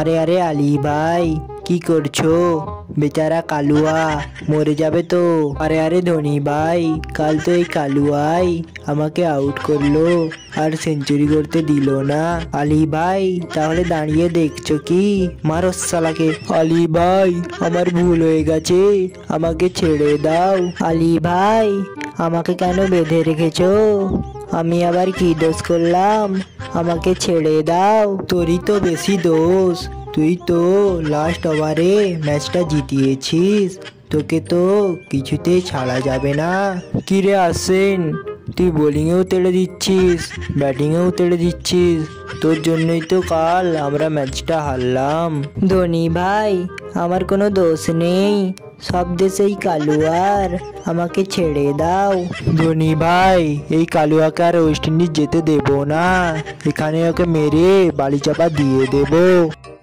আরে আরে আলী ভাই, কি করছো? বেচারা কালুয়া মরে যাবে তো। আরে আরে ধোনি ভাই, কাল তো এই কালুয়াই আমাকে আউট করলো আর সেঞ্চুরি করতে দিল না। আলী ভাই তাহলে দাঁড়িয়ে দেখছো কি? মারো শালাকে। আলী ভাই আমার ভুল হয়ে গেছে, আমাকে ছেড়ে দাও। আলী ভাই আমাকে কেন বেঁধে রেখেছো? আমি আবার কি দোষ করলাম? আমাকে ছেড়ে দাও। তোরই তো বেশি দোষ, তুই তো লাস্ট ওভারে ম্যাচটা জিতিয়েছিস, তোকে তো কিছুতেই ছাড়া যাবে না। কিরে আসেন, তুই বোলিংয়েও তেড়ে দিচ্ছিস, ব্যাটিংয়েও তেড়ে দিচ্ছিস, তোর জন্যই তো কাল আমরা ম্যাচটা হারলাম। ধোনি ভাই আমার কোনো দোষ নেই, সব দেশেই কালুয়ার, আমাকে ছেড়ে দাও। ধোনি ভাই এই কালুয়াকে আর ওয়েস্ট ইন্ডিজ যেতে দেবো না, এখানে ওকে মেরে বালি চাপা দিয়ে দেবো।